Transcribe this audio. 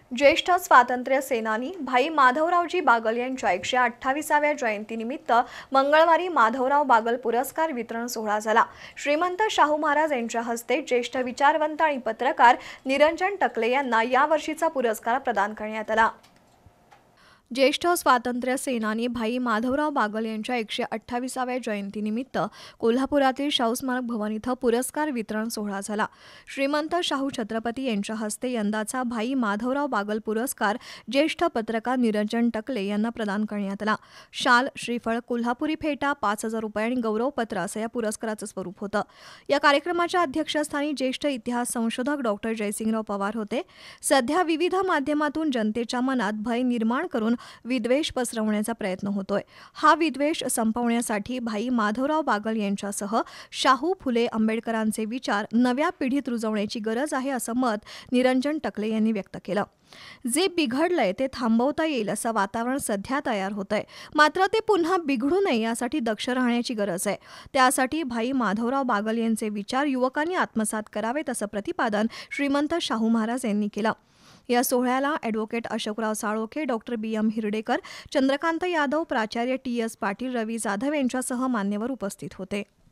ज्येष्ठ स्वातंत्र्य सेनानी भाई माधवरावजी बागल यांच्या 128व्या जयंतीनिमित्त मंगळवारी माधवराव बागल पुरस्कार वितरण सोहळा झाला। श्रीमंत शाहू महाराज यांच्या हस्ते ज्येष्ठ विचारवंत आणि पत्रकार निरंजन टकले यांना या वर्षीचा पुरस्कार प्रदान करण्यात आला। ज्येष्ठ स्वातंत्र्य सेनानी भाई माधवराव बागल यांच्या 128व्या जयंतीनिमित्त कोल्हापुरातील शाहू स्मारक भवन इथं पुरस्कार वितरण सोहळा झाला। श्रीमंत शाहू छत्रपती यांच्या हस्ते यंदाचा भाई माधवराव बागल पुरस्कार ज्येष्ठ पत्रकार निरंजन टकले यांना प्रदान करण्यात आला। शाल, श्रीफळ, कोल्हापुरी फेटा, 5000 रुपये आणि गौरवपत्र असं या पुरस्काराचं स्वरूप होतं। या कार्यक्रमाच्या अध्यक्षस्थानी ज्येष्ठ इतिहास संशोधक डॉक्टर जयसिंगराव पवार होते। सध्या विविध माध्यमातून जनतेच्या मनात भय निर्माण करून विद्वेष पसरवण्याचा प्रयत्न होतोय। हा विद्वेष संपवण्यासाठी भाई माधवराव बागल यांच्यासह शाहू, फुले, आंबेडकरांचे विचार नव्या पिढीत रुजवण्याची गरज आहे असं मत निरंजन टकले यांनी व्यक्त केलं। जे बिघडलंय ते थांबवता येईल असं वातावरण सध्या तयार होतंय, मात्र ते पुन्हा बिघडू नये यासाठी दक्ष राहण्याची गरज आहे। त्यासाठी भाई माधवराव बागल यांचे विचार युवकांनी आत्मसात करावेत असं प्रतिपादन श्रीमंत शाहू महाराज यांनी केलं। या सोहळ्याला advocate Ashokrao Salokhe, doctor BM Hirdekar, Chandrakant Yadav, प्राचार्य TS पाटील, रवी जाधव यांच्यासह मान्यवर उपस्थित होते।